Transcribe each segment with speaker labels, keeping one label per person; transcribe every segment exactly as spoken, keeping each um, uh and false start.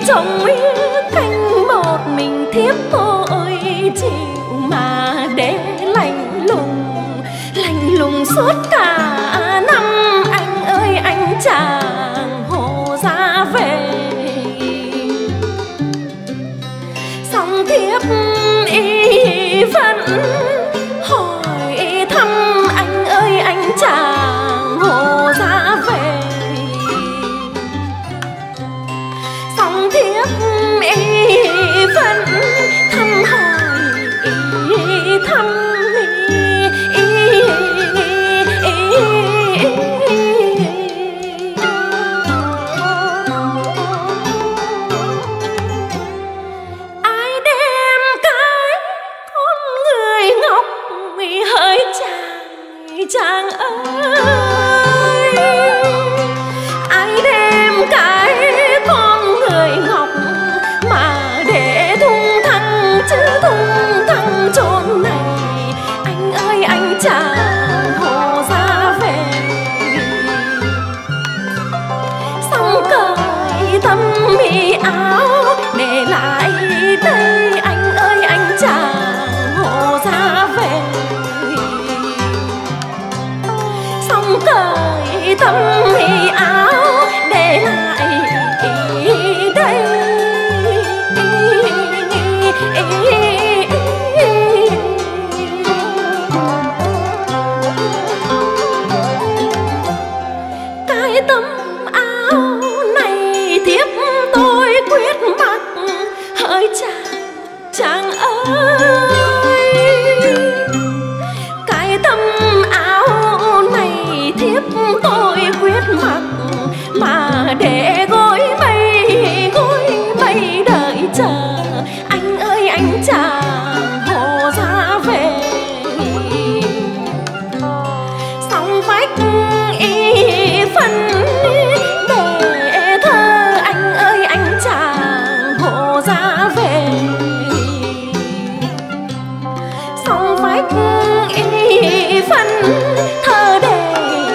Speaker 1: trông canh một mình thiếp ôi chịu mà để lạnh lùng lạnh lùng suốt cả năm. Anh ơi anh chàng Hồ ra về, xong thiếp y vẫn hỏi thăm anh ơi anh chàng Hồ ra về, xong thiếp y vẫn thăm hỏi y thăm chàng ơi, ai đem cái con người ngọc mà để thung thăng chứ thung thăng chốn này. Anh ơi anh chàng Hồ ra về, xong cởi tấm mi áo để lại đây. Anh ơi anh chàng Hồ ra về, cởi tấm mi áo để lại đây. Cái tấm áo này thiếp tôi quyết mặc, hỡi chàng chàng ơi. Cái tấm áo này thiếp tôi quyết mặc mà để gối mây gối mây đợi chờ anh ơi anh chàng Hồ ra về. Xong vách y phân để thơ anh ơi anh chàng Hồ ra về, xong vách y phân thơ để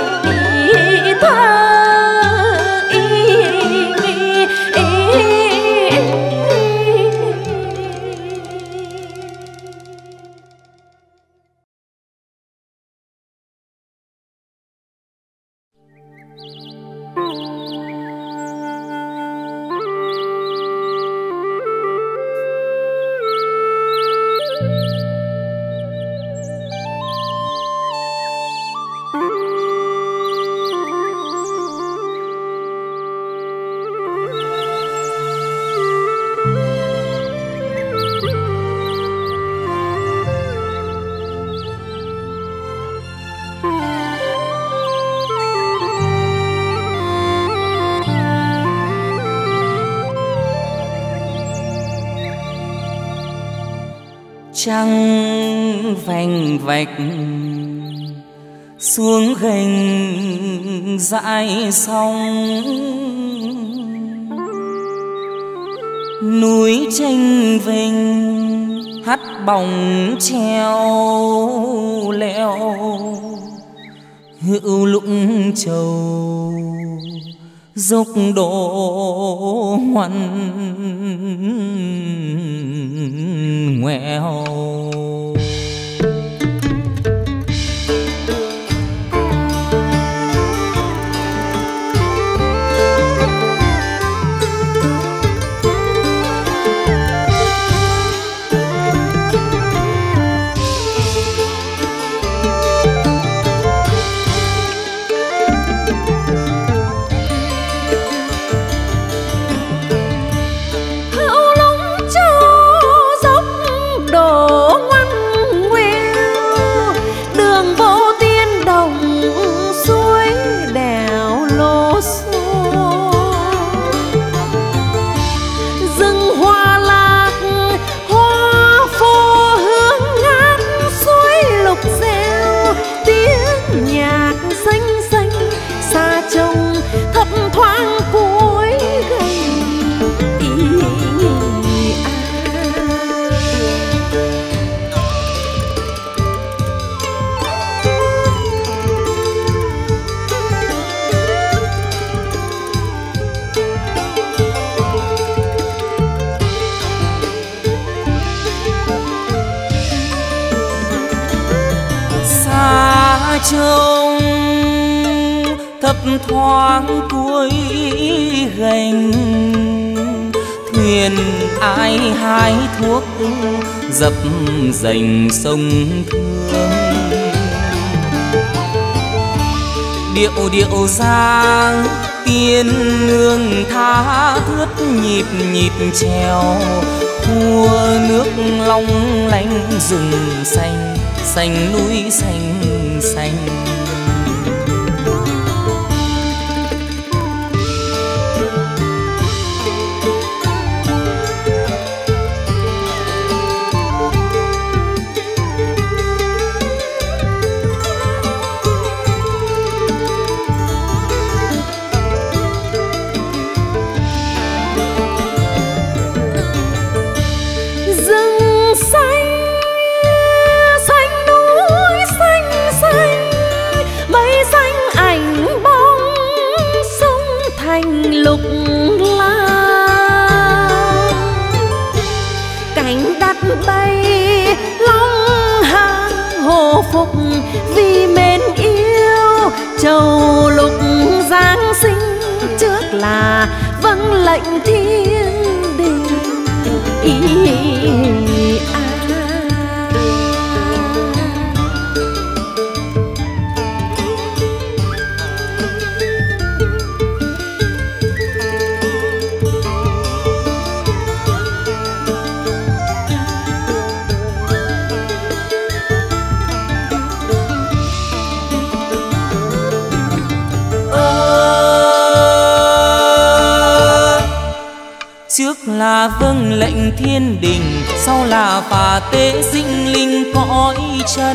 Speaker 2: trăng vành vạch xuống gành dãi sông, núi tranh vinh hắt bóng treo leo, hữu lũng trầu dốc đổ hoằn ngoèo.
Speaker 1: Hữu lũng trầu dốc đổ ngoằn
Speaker 2: trông thấp thoáng cuối gành, thuyền ai hái thuốc dập dành sông Thương. Điệu điệu giang tiên nương tha thướt nhịp nhịp trèo, khua nước long lanh rừng xanh, xanh núi xanh xanh.
Speaker 1: Lục la cánh đặt bay long hàng hồ phục vì mến yêu. Châu lục giáng sinh trước là vâng lệnh thiên đình. Ý à.
Speaker 2: Trước là vâng lệnh thiên đình, sau là phà tế sinh linh cõi chân.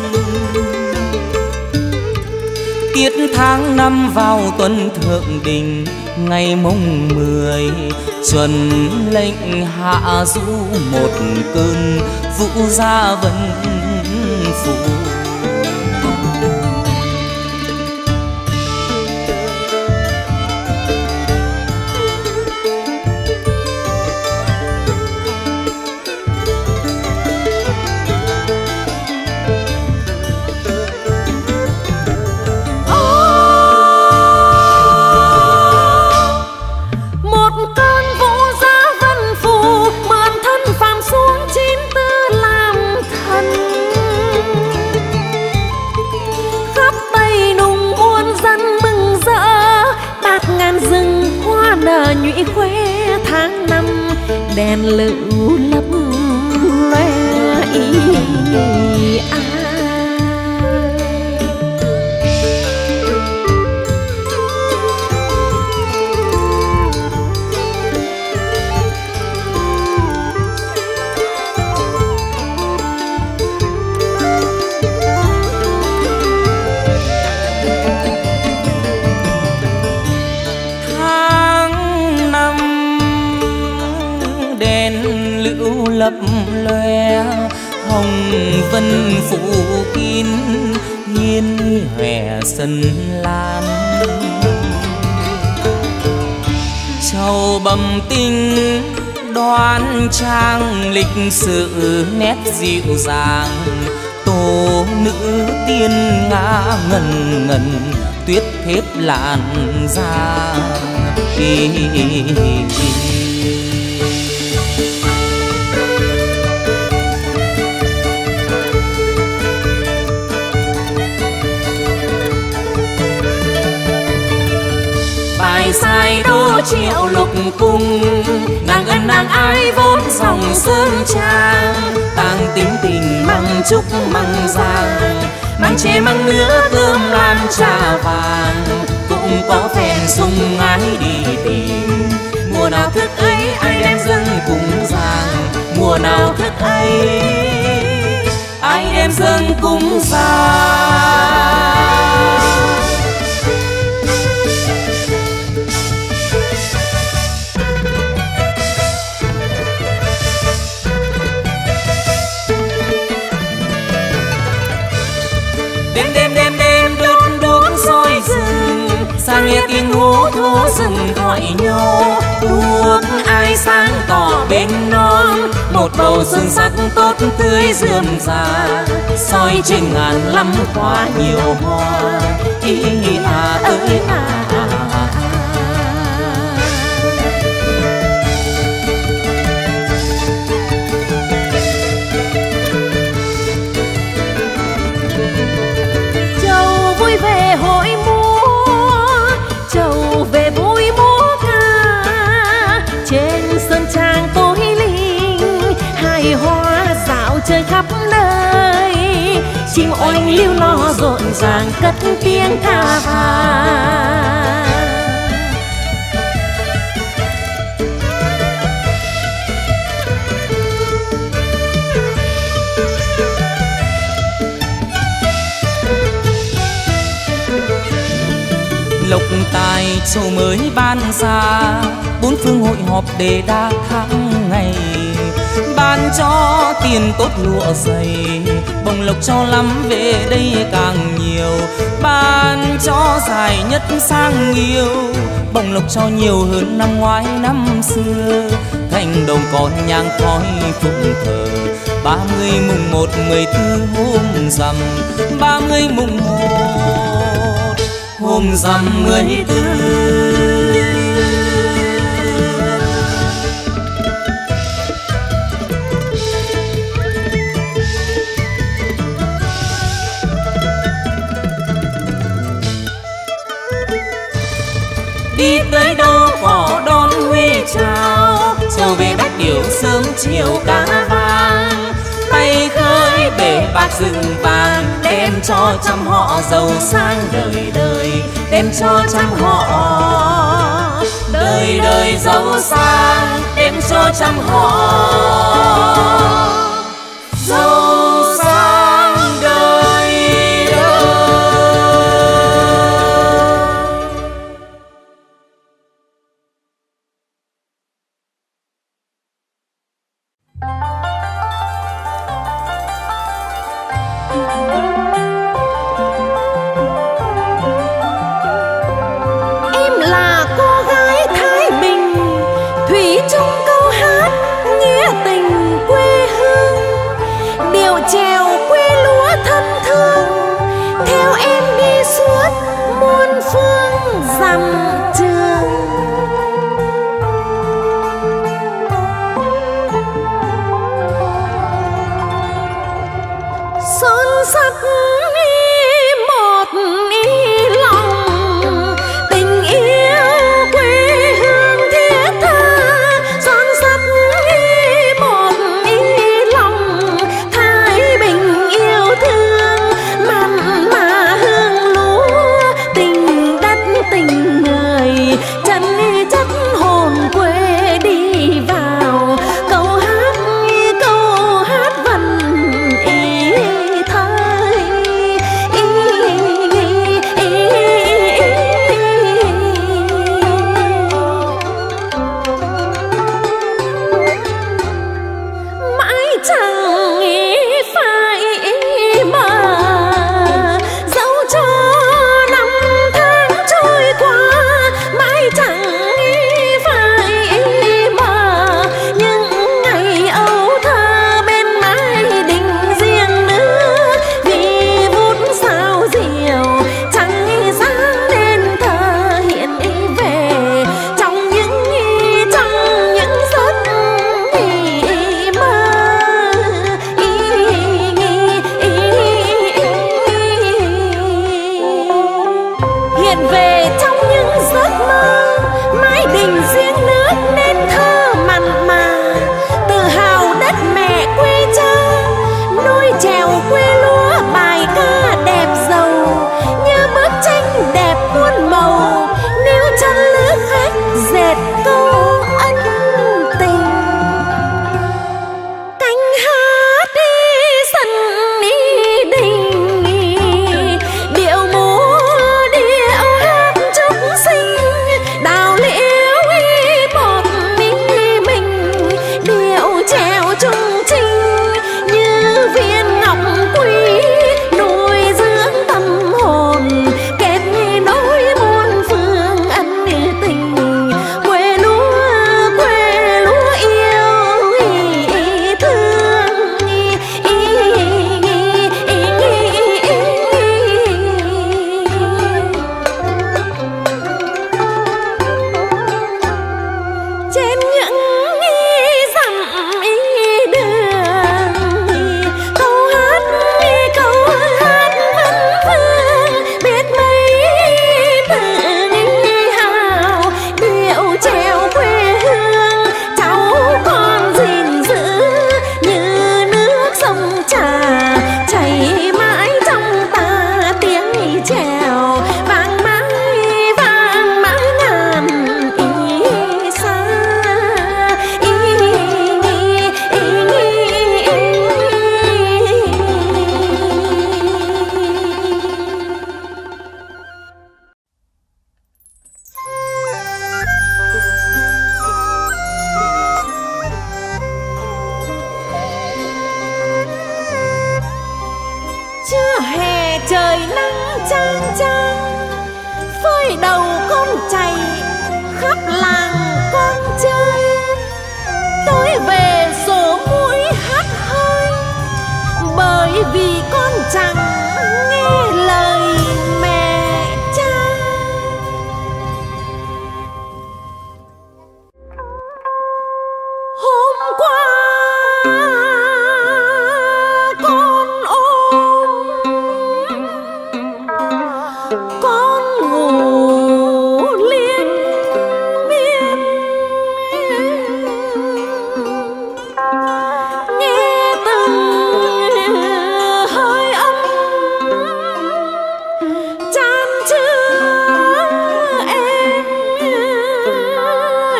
Speaker 2: Tiết tháng năm vào tuần thượng đình, ngày mùng mười chuẩn lệnh hạ du một cơn vũ gia vân phủ. Nhụy khoe tháng năm đèn lựu lấp loe. Ý à. Lấp loe hồng vân phủ kín, hiên hòe sân lan. Trầu bẩm tinh đoan trang, lịch sự nét dịu dàng. Tô nữ tiên ngã ngần ngần, tuyết thép làn da. Hi, hi, hi, hi. Bài sai đô triệu lục cung, nàng ân nàng ái vốn dòng sơn trang. Tang tính tình măng trúc măng giang, măng chè măng nứa cơm lam trà vàng. Cũng có phen sung ái đi tìm, mùa nào thức ấy ai đem dâng cúng giang. Mùa nào thức ấy ai đem dâng cúng giang. Sang nghe tiếng hú thú rừng gọi nhô, thuốc ai sáng tỏ bên non. Một một bầu xuân sắc tốt tươi rườm rà, soi trên ngàn lắm hoa nhiều hoa ý à ơi à.
Speaker 1: Chầu vui về hội múa, chầu về vui múa ca, trên sơn trang tối linh hài hoa dạo chơi khắp nơi, chim oanh liêu lo rộn ràng cất tiếng ca vang.
Speaker 2: Lộc tài châu mới ban ra, bốn phương hội họp để đa tháng ngày, ban cho tiền tốt lụa dày, bồng lộc cho lắm về đây càng nhiều, ban cho dài nhất sang nhiều, bồng lộc cho nhiều hơn năm ngoái năm xưa. Thành đồng có nhang khói phụng thờ, ba mươi mùng một mười tư hôm rằm, ba mươi mùng một hôm rằm mười tư. Đi tới đâu có đón huy chào, châu về bách điệu sớm chiều cá vàng, tay khơi bể bạc rừng vàng, đem cho trăm họ giàu sang đời đời, đem cho trăm họ đời đời giàu sang, đem cho trăm họ giàu sang đời đời.
Speaker 1: Em là cô gái Thái Bình, thủy chung câu hát nghĩa tình quê hương, điệu chèo quê lúa thân thương, theo em đi suốt muôn phương dặm trường. Son sắc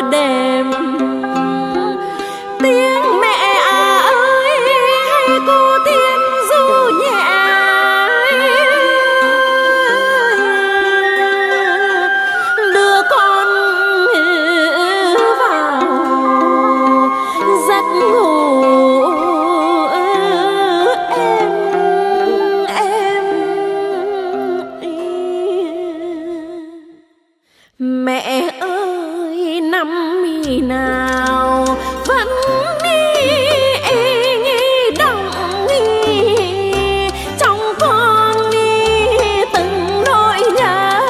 Speaker 1: đêm. Tiếng mẹ à ơi hay cô tiếng ru nhẹ, đưa con vào giấc ngủ em em. Mẹ ơi năm mi nào vẫn đi động nghi trong con đi từng nỗi nhớ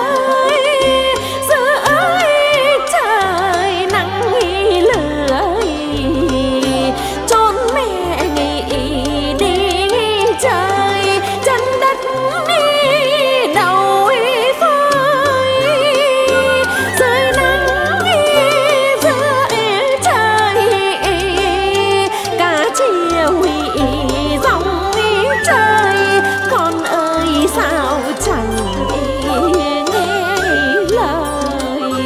Speaker 1: giữa trời nắng lửa chốn mẹ nghỉ đi trời chân đất đi đầu phơi rơi nắng giữa trời cả chiều dòng trời. Con ơi sao chẳng nghe lời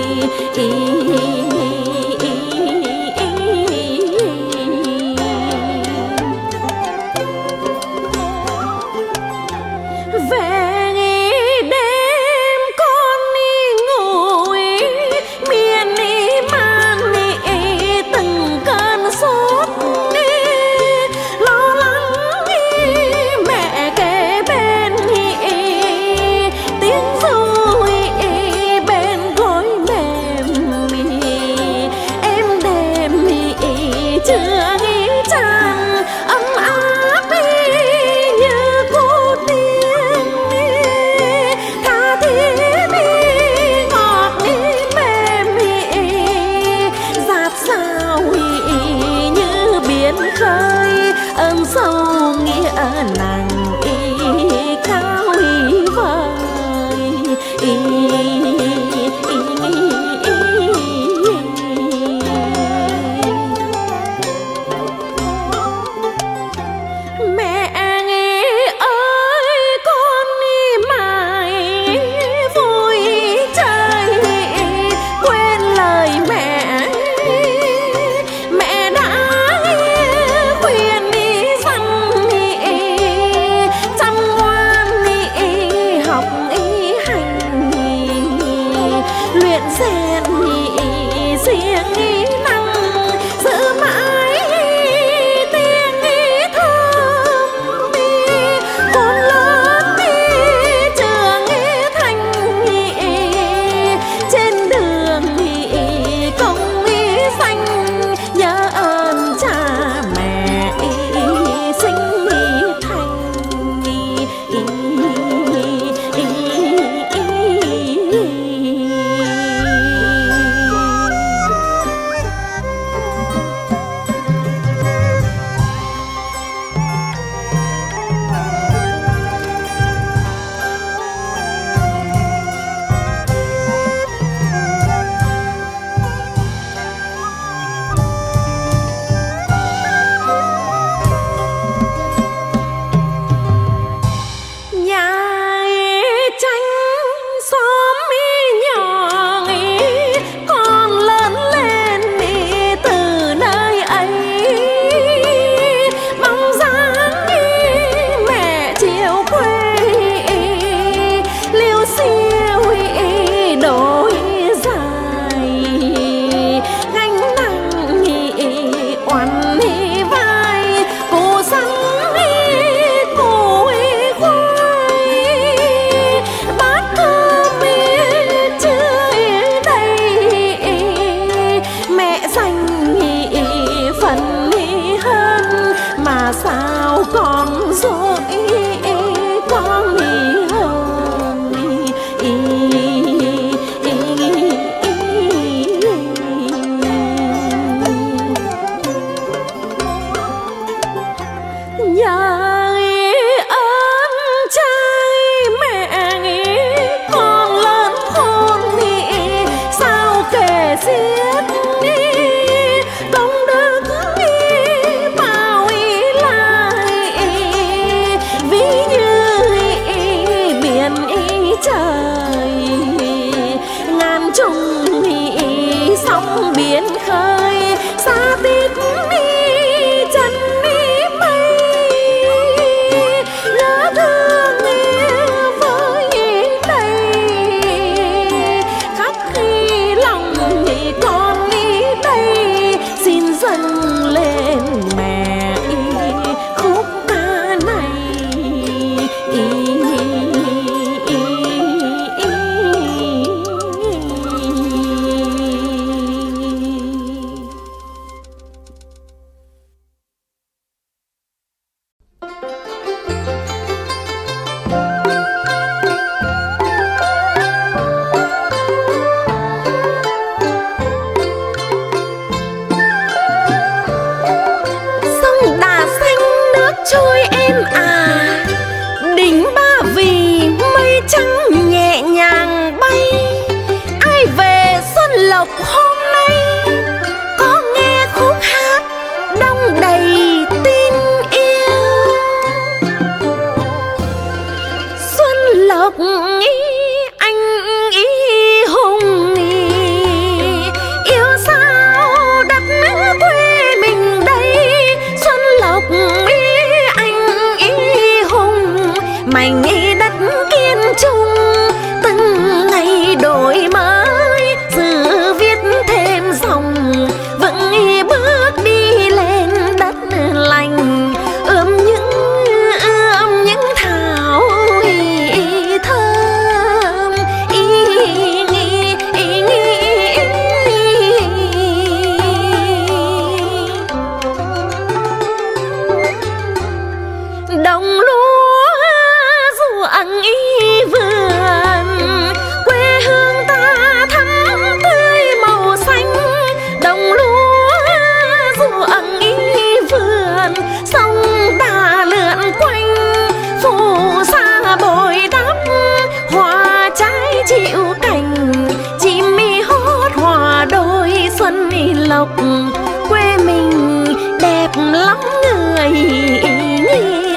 Speaker 1: về đêm con đi ngủ miên đi man đi từng cơn sốt lo lắng đi mẹ kế bên tiếng ru bên gối mềm em đêm chưa nghĩ tràn ấm áp như cô tiên tha thiết ngọt mềm dạt sao như biển khơi ơn sâu nghĩa nặng cao vời. Mẹ ơi con đi mãi vui chơi quên lời mẹ. Mẹ đã khuyên đi rằng chăm ngoan học hành luyện rèn riêng năng giữ mãi tiếng thơm khôn lớn trường thành trên đường công xanh nhớ ơn cha mẹ sinh thành. Sao con dỗi con hơn nhờ ơn trai mẹ con lớn khôn sao kể xiết biển khơi xa tít đi chân đi mây nhớ thương nghe với đây khắc khi lòng thì con đi đây xin dâng lên mẹ khúc ca này.
Speaker 3: Hôm nay có nghe khúc hát đong đầy tin yêu xuân lộc ý anh ý hùng ý yêu sao đất quê mình đây xuân lộc ý anh ý hùng mảnh ý đất kiên trung từng ngày đổi mới lộc quê mình đẹp lắm người ơi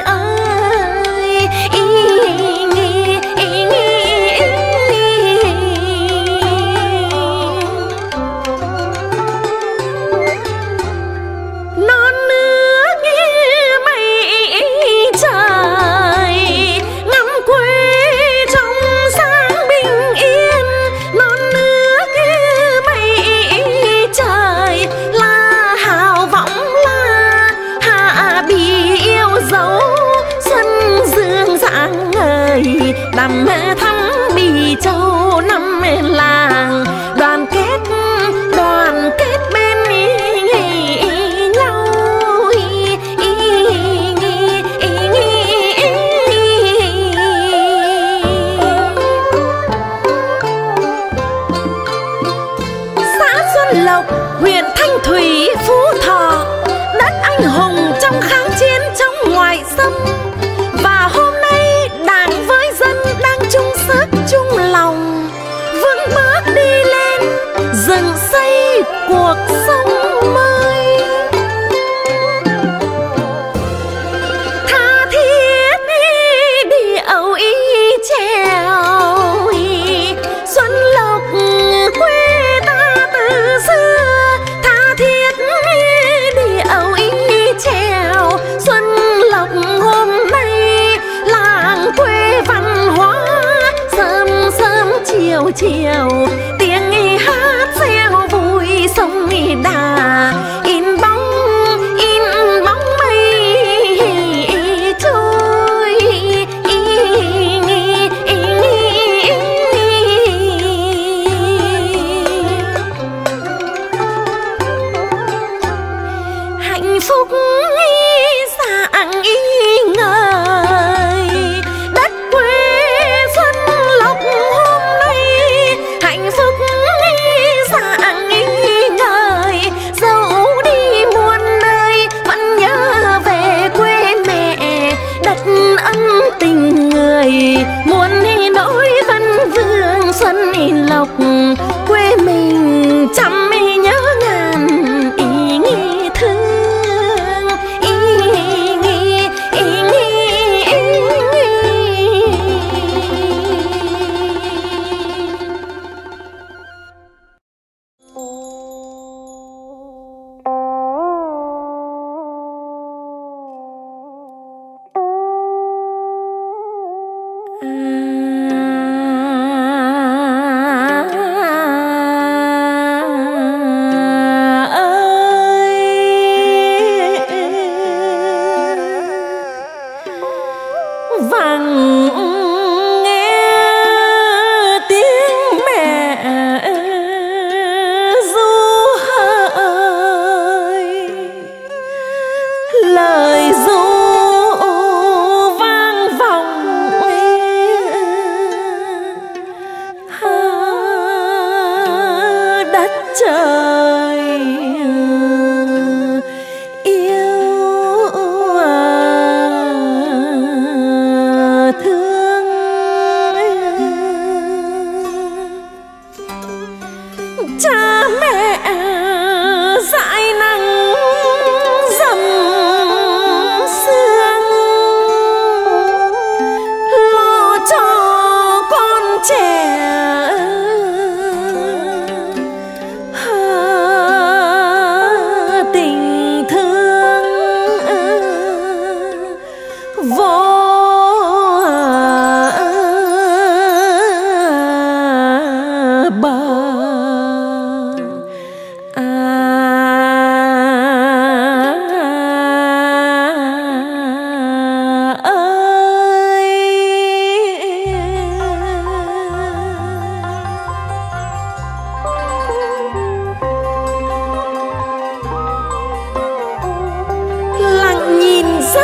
Speaker 3: non nước mây trời ngắm quê trong sáng bình yên non nước mây trời là hào vọng là hạ bì yêu dấu xuân dương rạng ngời đầm thắm bì châu năm làng đoàn kết đoàn kết bên nhau xã Xuân Lộc huyện Thanh Thủy Phú Thọ đất anh hùng trong kháng chiến chống ngoại xâm và hôm nay đảng với dân đang chung sức chung lòng vững bước đi lên dựng xây cuộc sống mới tha thiết đi âu ý trèo Xuân Lộc quê ta từ xưa tha thiết đi âu ý trèo Xuân Lộc hôm nay làng quê văn hóa sớm sớm chiều chiều tiếng hát reo vui sông đà in bóng in bóng mây trôi hạnh phúc dạng ý ngời đất quê Xuân Lộc hôm nay hạnh phúc dạng ý ngời dẫu đi muôn nơi vẫn nhớ về quê mẹ đất ân tình người muôn nỗi văn vương Xuân Lộc quê mình trăm nhớ ngàn ý thương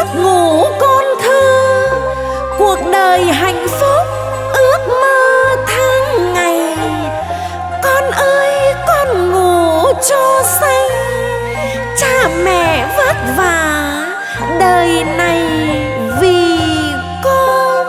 Speaker 3: giấc ngủ con thơ, cuộc đời hạnh phúc ước mơ tháng ngày. Con ơi con ngủ cho say, cha mẹ vất vả đời này vì con.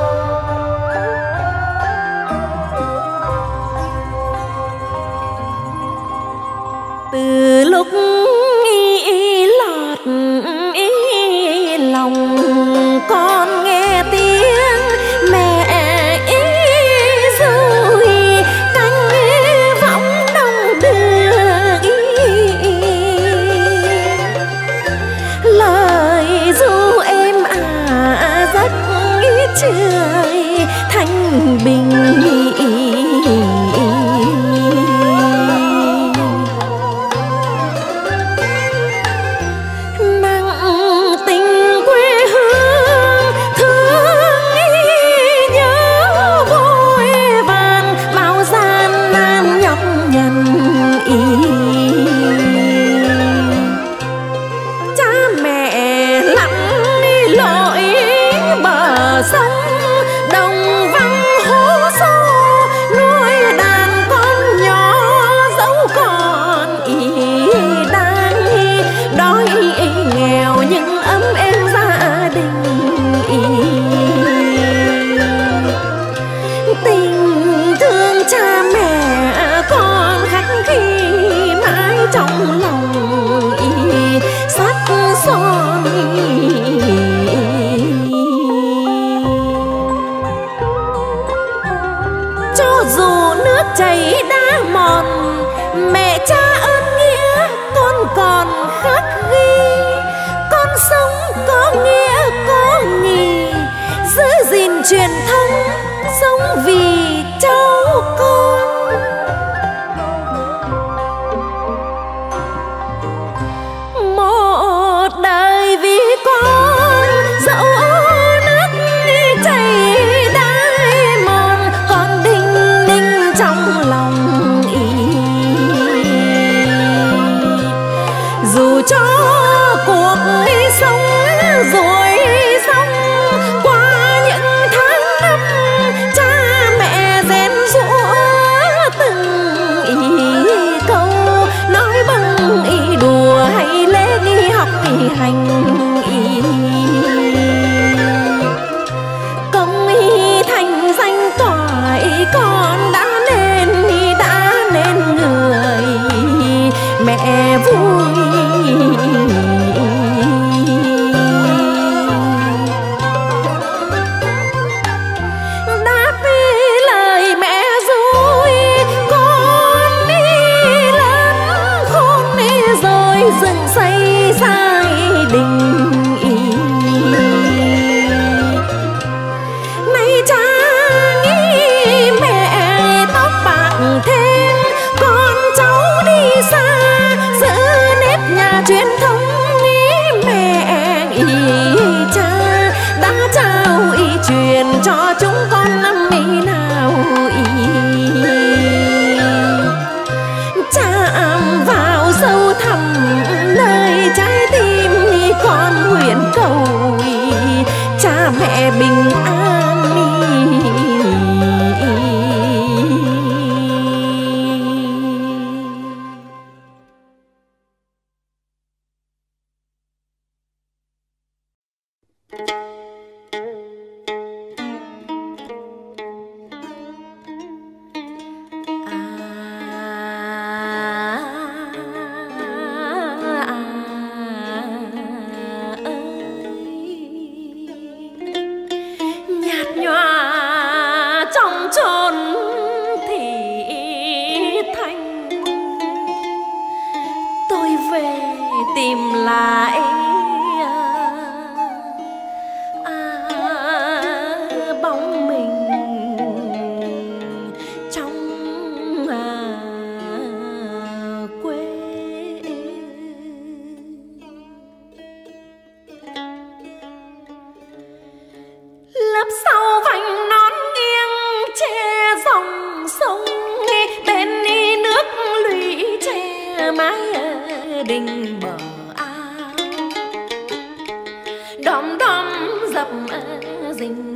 Speaker 3: Từ lúc ý lọt ý lòng con nghe tiếng mẹ ý rồi cánh võng đông đưa ý lời ru êm ả rất trời thanh bình. Chảy đã mòn mẹ cha ơn nghĩa con còn khắc ghi. Con sống có nghĩa có nghề, giữ gìn truyền thống sống vì cháu con. Một đời vì con dẫu nước chảy đai mòn, con đinh ninh trong lòng ý. Dù cho cuộc sống rồi xong qua những tháng năm, cha mẹ rèn giũa từng ý câu nói bằng ý đùa hay lễ nghi học ý hành ý. Công ý thành danh tỏa ý con đã nên đã nên người mẹ vui. Đáp lời mẹ rồi con đi lớn khôn đi rồi dựng xây gia đình. Nay cha nghĩ mẹ tóc bạc thêm, con cháu đi xa giữ nếp nhà truyền thống ý mẹ ý cha đã trao ý truyền cho chúng con năm ý nào ý. Chạm vào sâu thẳm nơi trái tim con nguyện cầu ý cha mẹ bình an ý. Nhạt nhòa trong chốn thị thành, tôi về tìm lại à, bóng mình trong à, quê. Lớp sau vành nón nghiêng che dòng sông, bên đi nước lũy che mái đình bờ ao.
Speaker 1: dập dình.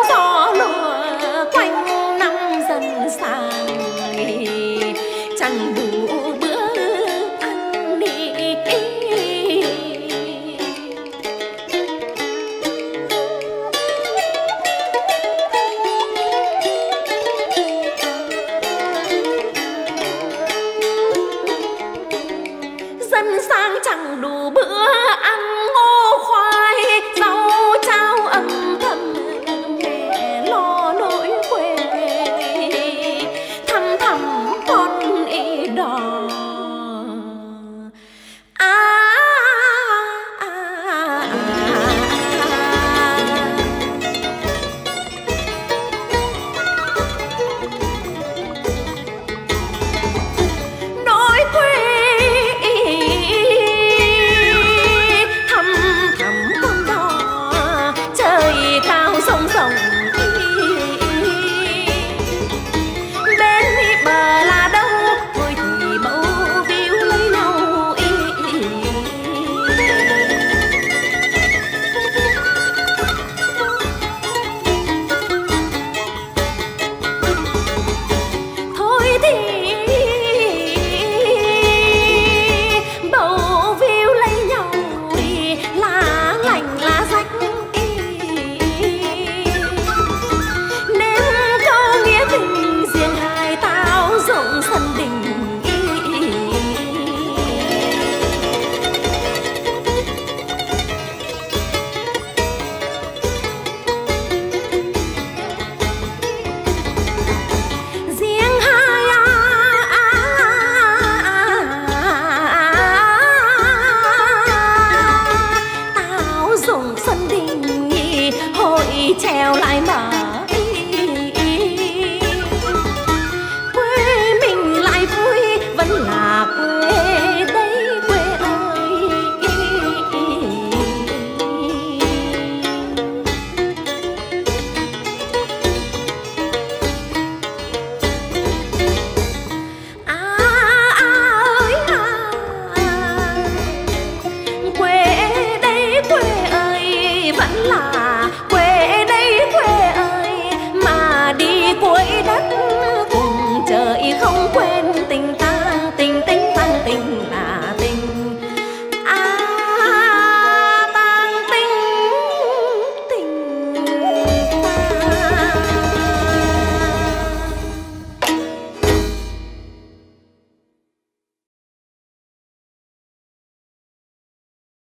Speaker 1: Chẳng